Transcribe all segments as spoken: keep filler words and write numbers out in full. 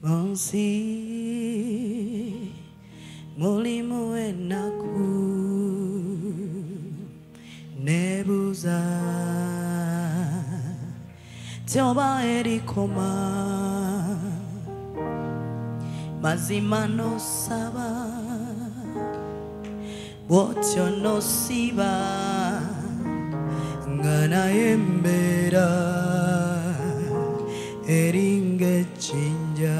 Monsi mulimu enaku nebuza Teoba erikoma mazima no saba botyo no siba ngana embera eringe chinja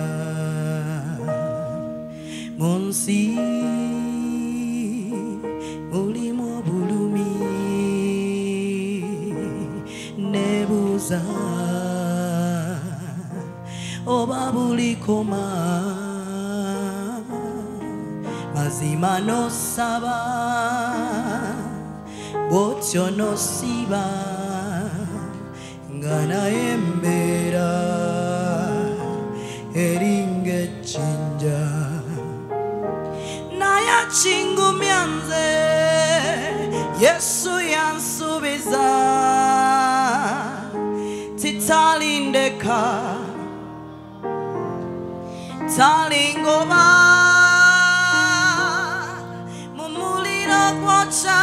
Monsi mulimo bulumi nebuza oba bulikoma mazima no saba botyo no siba ngana embera eringe chinja naya chingu myanze Yesu yansubiza titalindeka talingoba mumuliro gwocha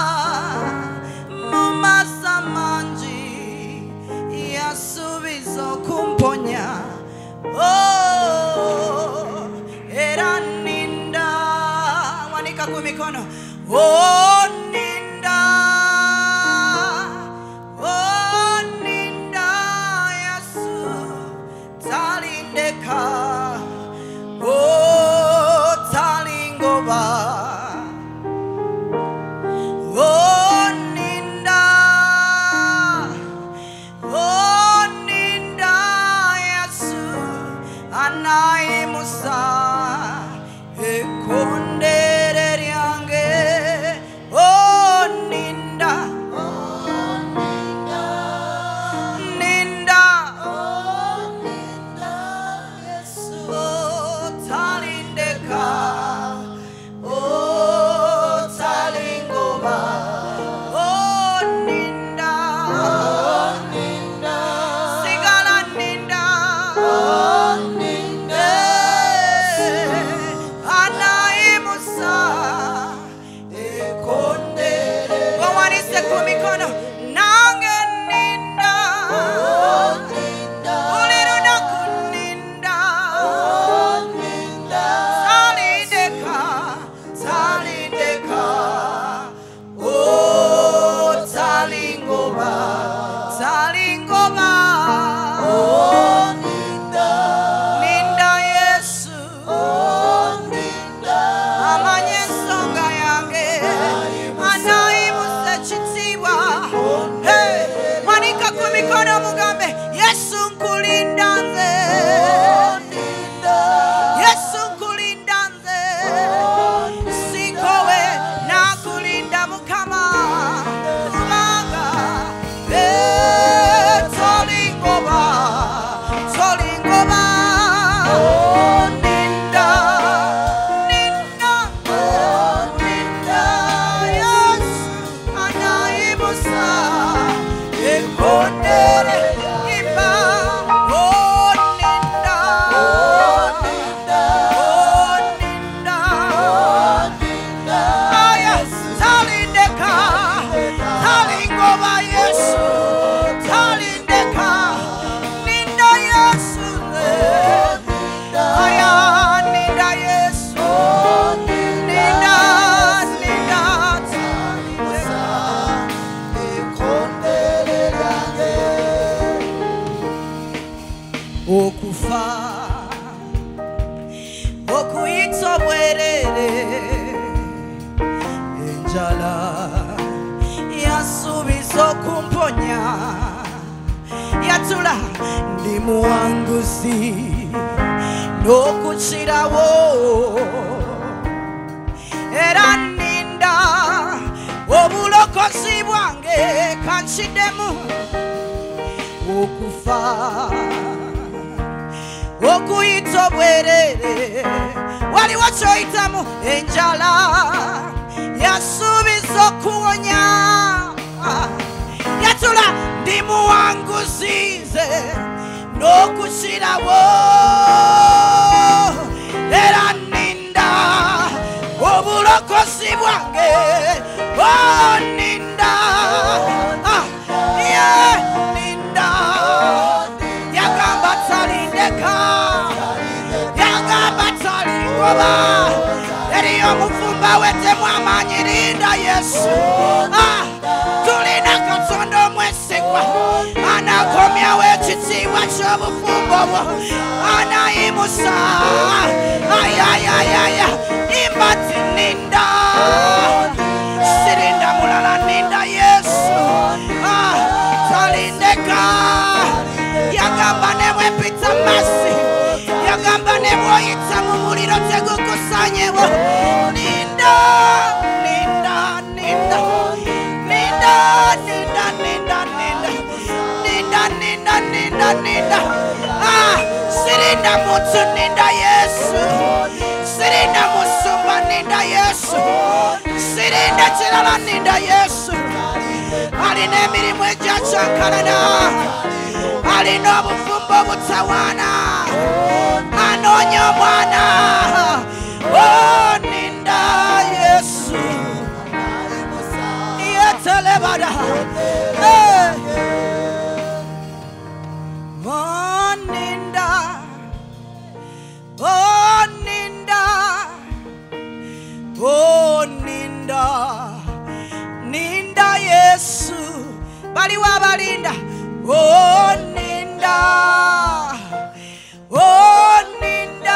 mumasa manji yasubiza kumponya oh era ninda wanika kumikono oh ninda oh ninda Yesu talindeka oh talingoba oh ninda oh ninda Yesu anai musa ekondere ryange oh ninda oh ninda ninda oh ninda Yesu oh talindeka oh talingoba oh ninda oh ninda sigala ninda oh ninda anaimusa ekondere wawanise kumikono nange ninda oh ninda uliruna kuninda oh ninda talindeka talindeka oh talingoba talingoba oh ninda ninda Yesu oh ninda amanye songa yange anaimusa chitiwa hey manika kumikono mugambe Yesu nkulindanze Yesu nkulindanze sikowe nakulinda mukama kubanga eh tolingoba tolingoba oh ninda ninda oh ninda Yesu anaimusa ekondere imba oh ninda oh ninda oh ninda oh ninda aya talindeka talingoba Yesu talindeka ninda Yesu aya ninda Yesu ninda ninda talindeka ekondere ryange okufa okuyitsa bwerere enjala yasubiza okumponya yatula ndi muwanguzi n'okukirawo era ninda obulokozi bwange kankiddemu okufa okuyita obwerere waliwo kyoyitamu enjala yasuubiza okuwonya yatula ndi muwanguzi nze n'okusirawo bulokozi bwange. Oh ninda, ah yeah ninda, yagamba talindeka, yagamba talingoba. Eriyo mufumba wete mwamanyi linda Yesu. Ah tulina Katonda omwesigwa anakomya wekitiibwa ky'obufumbo bwo anayimusa. Ayayayaya imba ti ninda, sirinda mulala ninda Yesu. Ah talindeka, yagamba nebwepita masi, yagamba nebwoyita mu muliro tegukusanyewo. Ninda ninda ninda ninda ninda ninda ninda ninda ninda ninda. Ah sirinda mutu ninda Yesu, sirinda musumba ninda Yesu, sirinda kirala ninda Yesu. Alina emirimu egyakyankalana, alina obufumbo obutawaana, anoonya omwana. Oh ninda Yesu, yetelebada. Hey. Oh ninda, oh ninda, oh ninda, ninda Yesu. Baliwa balinda. Oh ninda, oh ninda,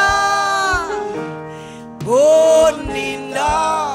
oh ninda,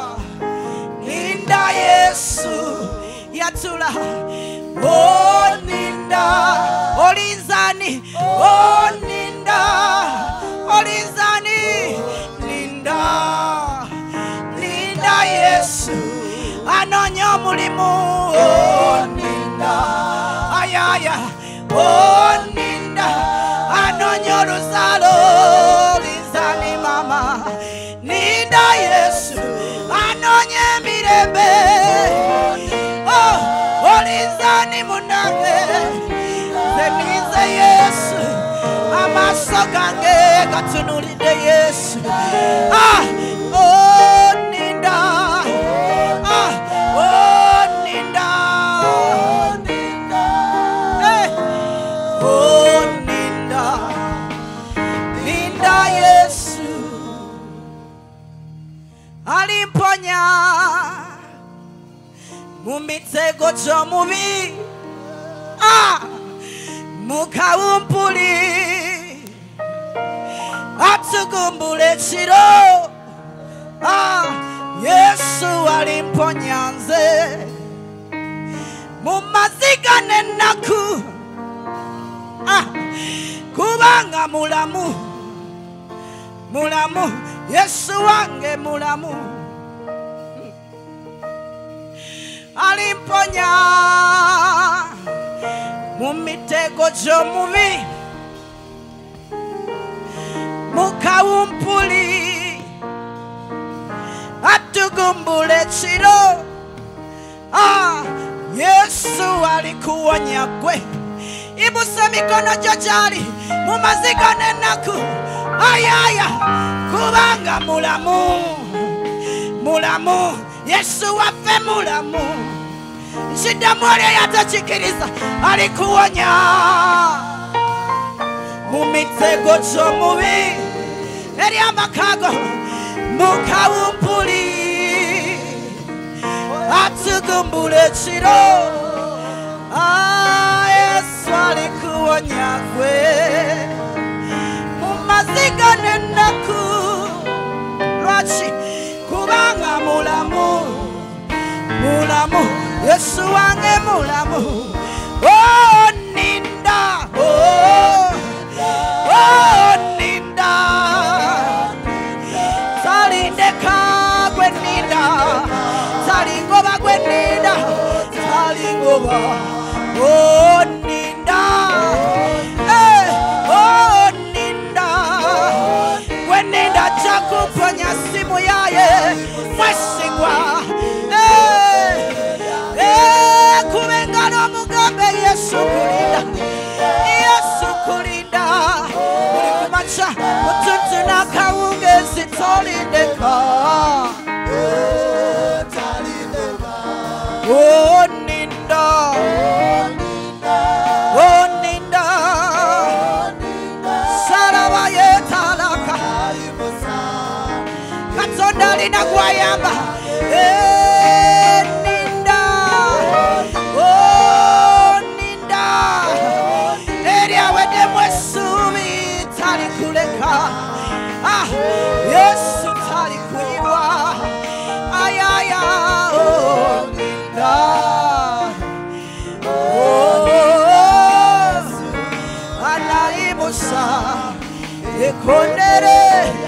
ninda Yesu yatula. Oh ninda, olizani. Oh ninda, olizani. Ninda, ninda Yesu anoonya omulimu. Oh ninda, ayaya. Oh ninda, anoonya oluzalo. Olizani mama. Ninda Yesu anoonya emirembe. Oh olizani munange, zenize Yesu amaaso gange gatunulidde Yesu. Ah oh ninda, ah oh ninda, hey. Oh ninda, ninda Yesu alimponya mu mitego gy'omubi. Ah mukawumpuli atugumbula ekiro. Ah Yesu alimponya nze mu maziga n'ennaku. Ah kubanga mulamu, mulamu Yesu wange mulamu. Alimponya mu mitego gy'omubi, mu kawumpuli atugumbula ekiro. Ah Yesu alikuwonya gwe, ibusa mikono gyo gyali mu maziga n'ennaku. Ayaya kubanga mulamu, mulamu Yesu waffe mulamu. Nshiddamu oli eyatakikiriza alikuwonya mu mitego gy'omubi eri amakago mu kawumpuli atugumbula ekiro. Ah Yesu alikuwonya gwe mu maziga n'ennaku. Lwaki? Kubanga mulamu, mulamu Yesu wange mulamu. Oh ninda, oh oh ninda, talindeka gwe ninda, talingoba gwe ninda, talingoba. Oh ninda, eh oh ninda, gwe ninda chakuponya simu yaye mwesigwa. Kubengano mugambe Yesu kulinda, Yesu kulinda. Buli kumacha mututu na kawungezi tolindeka. kondere.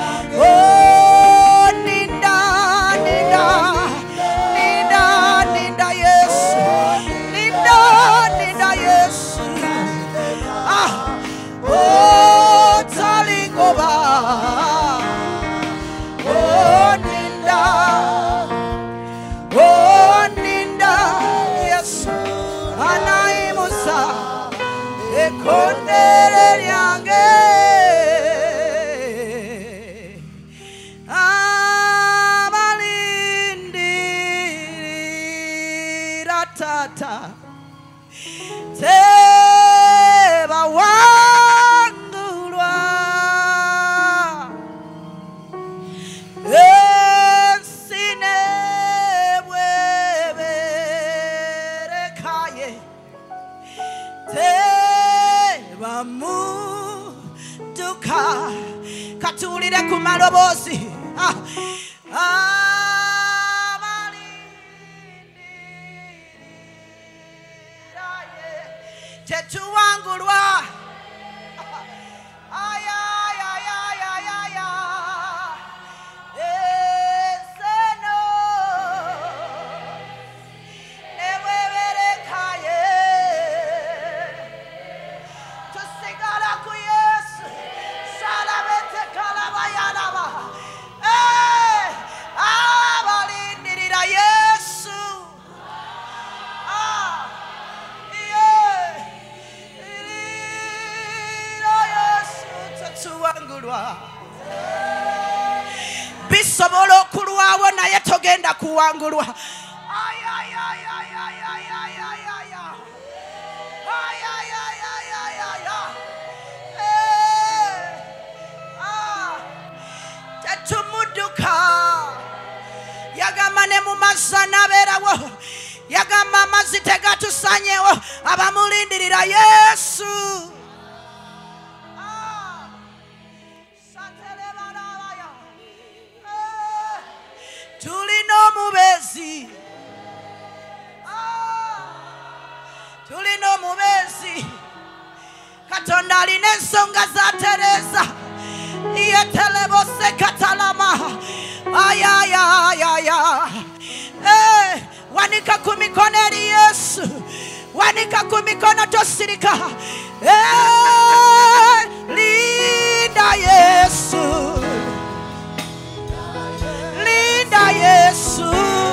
Oh, ninda, ninda, ninda, ninda Yesu, ninda, ninda Yesu. Ah, oh, talingoba. Oh, ninda, oh, ninda Yesu, anaimusa ekondere lyange. Tata teba wangulwa esine bweberekaye teba muduka katulire ku malobozi. Ah, ah. Tetuangulwa ay ay ay ay ay ay eseno neweberekaye tusigala ku Yesu salabete kalabayalaba eh abalindirira Yesu. Ah, bisobola okulwawo naye togenda kuwangulwa. Ay, ay, ay, ay, ay, ay, ay, ay, ay. Ay, ay, ay, ay, ay, ay, ay. Eh, ah. Tetumuduka yagamba ne mu mazzi anabeerawo, yagamba amazzi tegatusanyewo abamulindirira Yesu. Tulina omubezi, tulina omubezi. Katonda alina ensonga za Tereza yetelebose katalama. Ay, ay, ay, ay, ay. Eh, wanika ku mikono eri Yesu, wanika ku mikono tosirika. Eh, linda Yesu, linda Yesu.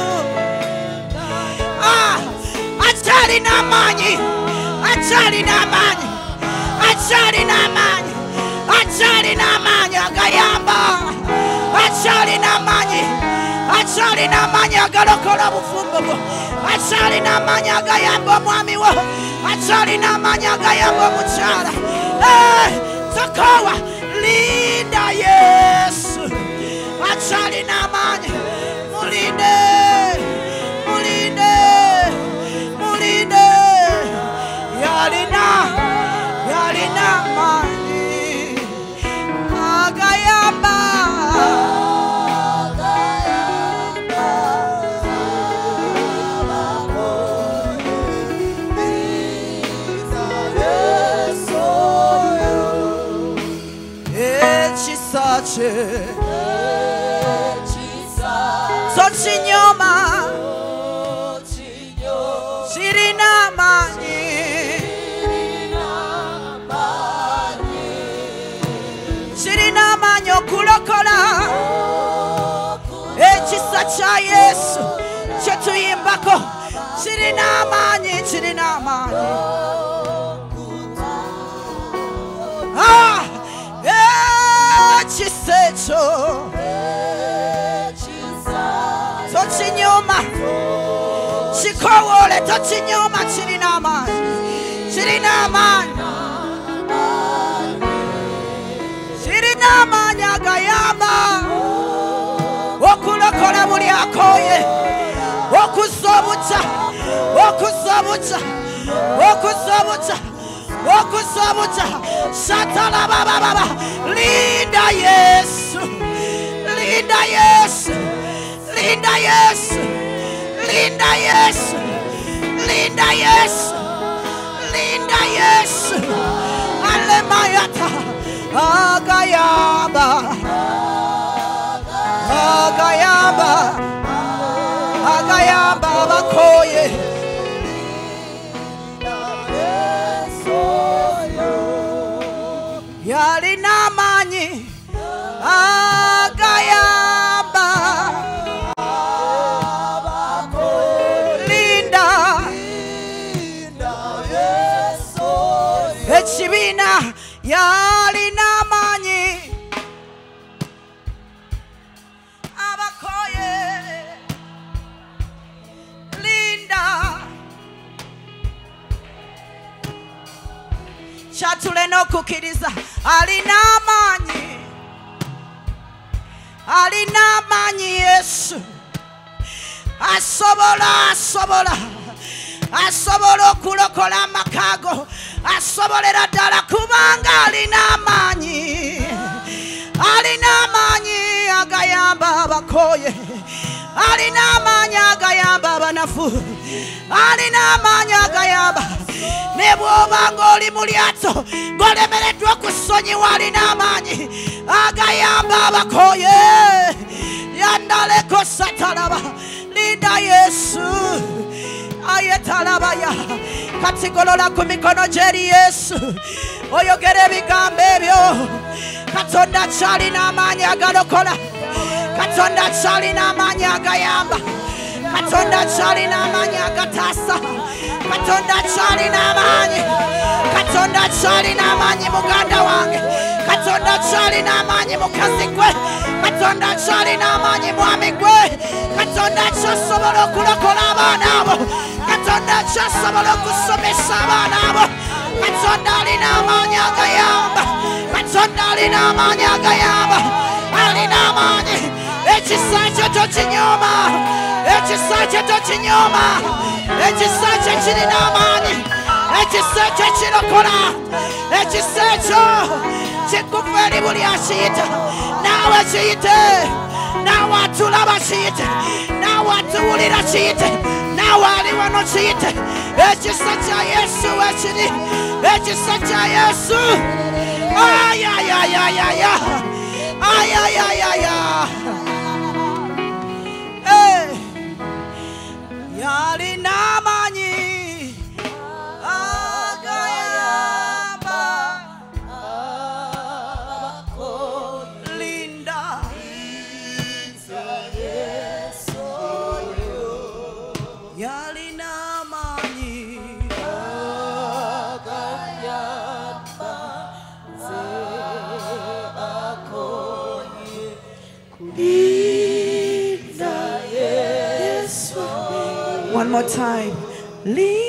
Ah, achali namanyi, achali namanyi, achali namanyi, achali namanyi agayamba, achali namanyi, achali namanyi agalokola bufumbo bwo, achali namanyi agayamba omwami wo, achali namanyi agayamba omukyala. Eh, tokowa linda Yesu, achali namanyi. Mulinde, mulinde, mulinde. Yalina, yalina manyi agayamba, ekisache Sochinyoma Shirina Mani Shirina Mani Okulokola Ekisa cha Yesu Chetuyimbako Shirina Mani Shirina Mani. Ah, echisecho Tochinyoma Chikowole Tochinyoma Chirinama Chirinama Chirinama Nyagayama Okulokola buli akoye Okusobucha Okusobucha Okusobucha Okusobucha Shatala baba baba. Linda Yesu, linda Yesu, linda Yesu, linda Yesu, linda Yesu, linda Yesu. Alemayata agaya. ekibina yalina manyi abakoye linda kyatulina okukiriza alina amanyi alina amanyi Yesu asobola asobola asobola okulokola amakago asobolera ddala kubanga alina amanyi alina amanyi agayamba abakoye alina amanyi agayamba abanafu alina amanyi agayamba ne bw'obanga oli mu lyato ng'olemereddwa okusonyiwa alina amanyi agayamba abakoye yandaleko satalaba linda Yesu ayetalabaya katigolola ku mikono gy'eri Yesu oyogera ebigambo ebyo Katonda kyalina amaanyi agalokola Katonda kyalina amaanyi agayamba Katonda kyalina amaanyi agataasa Katonda kyalina amaanyi Katonda kyalina amaanyi muganda wange Katonda kyalina amaanyi mukazi gwe Katonda kyalina amaanyi mwami gwe Katonda kyasobola okulokola abaana abo Katonda kyasobola okusomesa abaana abo Katonda alina amaanyi agayamba Katonda alina amaanyi agayamba alina amaanyi ekisa kye tokinyooma ekisa kye tokinyooma ekisa kye kirina amaanyi ekisa kye kirokola ekisa ekyo kikuva eri buli akiyita naawe kiyite naawe atulaba kiyite naawe atuwulira kiyite naawe ali wano kiyite ekisa kya Yesu wekiri ekisa kya Yesu ayayayayaya ayayayaya yalina amanyi agayamba linda yalina amanyi agayamba one more time. Leave